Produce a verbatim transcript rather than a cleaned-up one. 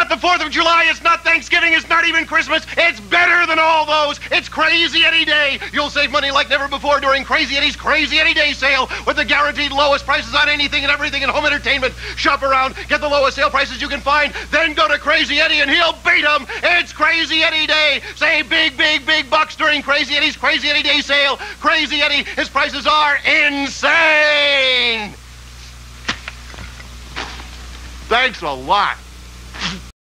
not the fourth of July, it's not Thanksgiving, it's not even Christmas. It's better than all those. It's Crazy Eddie Day. You'll save money like never before during Crazy Eddie's Crazy Eddie Day sale with the guaranteed lowest prices on anything and everything in home entertainment. Shop around, get the lowest sale prices you can find, then go to Crazy Eddie and he'll beat them. It's Crazy Eddie Day. Save big, big, big bucks during Crazy Eddie's Crazy Eddie Day sale. Crazy Eddie, his prices are insane. Thanks a lot.